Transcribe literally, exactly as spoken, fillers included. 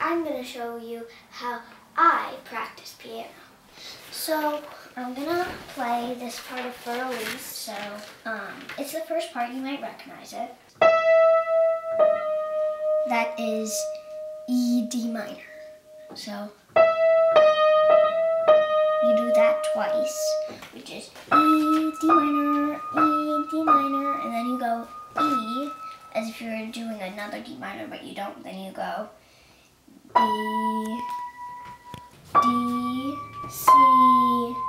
I'm going to show you how I practice piano. So I'm going to play this part of For Elise. So um, it's the first part, you might recognize it. That is E, D minor. So you do that twice, which is E, D minor, E, D minor, and then you go E, as if you're doing another D minor, but you don't. Then you go B, D, C,